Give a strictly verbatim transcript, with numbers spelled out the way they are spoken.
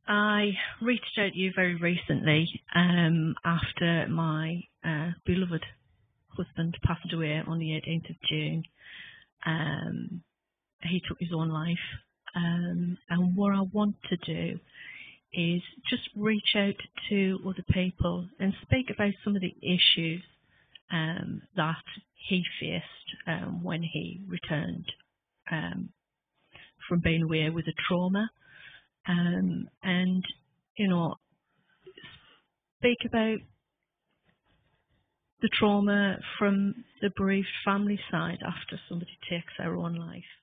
I reached out to you very recently um, after my uh, beloved husband passed away on the eighteenth of June. Um, he took his own life. Um, and what I want to do is just reach out to other people and speak about some of the issues um, that he faced um, when he returned um, from being away with a trauma. Um, and, you know, speak about the trauma from the bereaved family side after somebody takes their own life.